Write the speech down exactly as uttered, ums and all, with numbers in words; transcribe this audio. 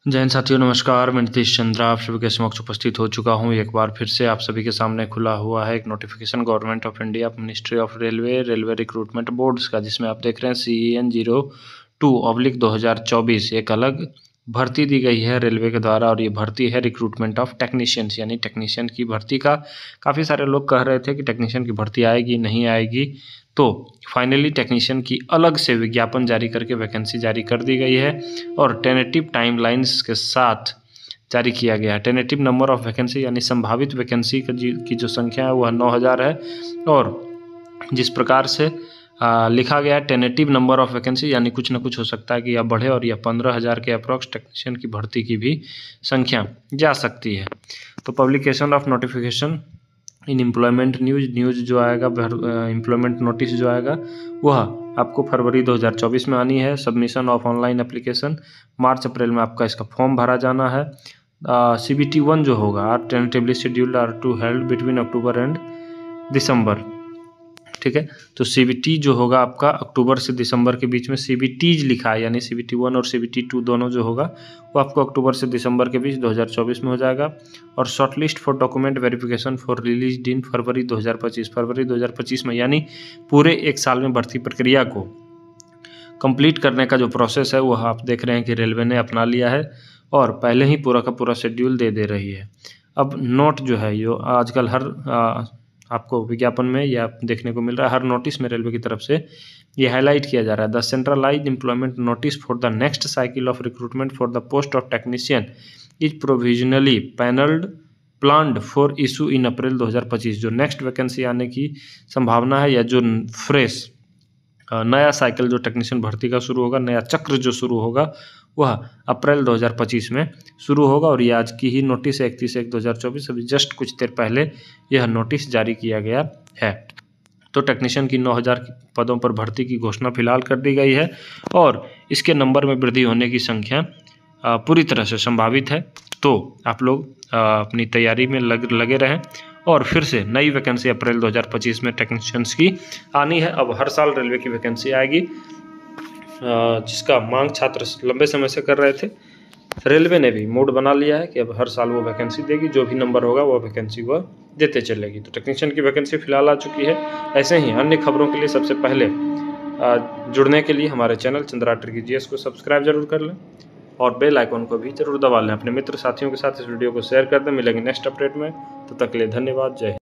जय हिंद साथियों, नमस्कार। मैं नीतीश चंद्रा आप सभी के समक्ष उपस्थित हो चुका हूं एक बार फिर से आप सभी के सामने खुला हुआ है एक notification government of India, ministry of railway, railway recruitment boards का, जिसमें आप देख रहे हैं C N zero two oblique दो हज़ार चौबीस एक अलग भर्ती दी गई है रेलवे के द्वारा। और ये भर्ती है रिक्रूटमेंट ऑफ टेक्नीशियंस, यानी टेक्नीशियन की भर्ती का। काफ़ी सारे लोग कह रहे थे कि टेक्नीशियन की भर्ती आएगी नहीं आएगी, तो फाइनली टेक्नीशियन की अलग से विज्ञापन जारी करके वैकेंसी जारी कर दी गई है और टेनेटिव टाइमलाइंस के साथ जारी किया गया है। टेनेटिव नंबर ऑफ वैकेंसी यानी संभावित वैकेंसी की जो संख्या है वह नौ हज़ार है। और जिस प्रकार से आ, लिखा गया है टेनेटिव नंबर ऑफ वैकेंसी, यानी कुछ ना कुछ हो सकता है कि यह बढ़े और यह पंद्रह हज़ार के अप्रॉक्स टेक्नीशियन की भर्ती की भी संख्या जा सकती है। तो publication of notification in employment news news जो आएगा, एम्प्लॉयमेंट नोटिस जो आएगा वह आपको फरवरी दो हज़ार चौबीस में आनी है। Submission of online application March April में आपका इसका फॉर्म भरा जाना है। सी बी टी वन जो होगा are tentatively scheduled are to held between October and December, ठीक है। तो सी बी टी जो होगा आपका अक्टूबर से दिसंबर के बीच में, सी बी टीज लिखा है, यानी सी बी टी वन और सी बी टी टू दोनों जो होगा वो आपको अक्टूबर से दिसंबर के बीच दो हज़ार चौबीस में हो जाएगा। और shortlist for document verification for release in February दो हज़ार पच्चीस, फरवरी दो हज़ार पच्चीस में, यानी पूरे एक साल में भर्ती प्रक्रिया को कंप्लीट करने का जो प्रोसेस है वह आप देख रहे हैं कि रेलवे ने अपना लिया है और पहले ही पूरा का पूरा शेड्यूल दे दे रही है। अब नोट जो है ये आजकल हर आ, आपको विज्ञापन में या देखने को मिल रहा है, हर नोटिस में रेलवे की तरफ से ये हाईलाइट किया जा रहा है। The centralised employment notice for the next cycle of recruitment for the post of technician is provisionally panelled planned for issue in April दो हज़ार पच्चीस। जो नेक्स्ट वैकेंसी आने की संभावना है या जो फ्रेश नया साइकिल जो टेक्नीशियन भर्ती का शुरू होगा, नया चक्र जो शुरू होगा वह अप्रैल दो हज़ार पच्चीस में शुरू होगा। और ये आज की ही नोटिस है, इकतीस एक दो हज़ार चौबीस, अभी जस्ट कुछ देर पहले यह नोटिस जारी किया गया है। तो टेक्नीशियन की नौ हज़ार पदों पर भर्ती की घोषणा फिलहाल कर दी गई है और इसके नंबर में वृद्धि होने की संख्या पूरी तरह से संभावित है। तो आप लोग अपनी तैयारी में लग लगे रहें और फिर से नई वैकेंसी अप्रैल दो हज़ार पच्चीस में टेक्नीशियंस की आनी है। अब हर साल रेलवे की वैकेंसी आएगी, जिसका मांग छात्र लंबे समय से कर रहे थे। रेलवे ने भी मूड बना लिया है कि अब हर साल वो वैकेंसी देगी, जो भी नंबर होगा वो वैकेंसी वह देते चलेगी। तो टेक्नीशियन की वैकेंसी फिलहाल आ चुकी है। ऐसे ही अन्य खबरों के लिए सबसे पहले जुड़ने के लिए हमारे चैनल चंद्रा ट्रिकी जीएस को सब्सक्राइब जरूर कर लें और बेल आइकॉन को भी जरूर दबा लें। अपने मित्र साथियों के साथ इस वीडियो को शेयर कर दें। मिलेंगे नेक्स्ट अपडेट में, तब तक के लिए धन्यवाद। जय हिंद।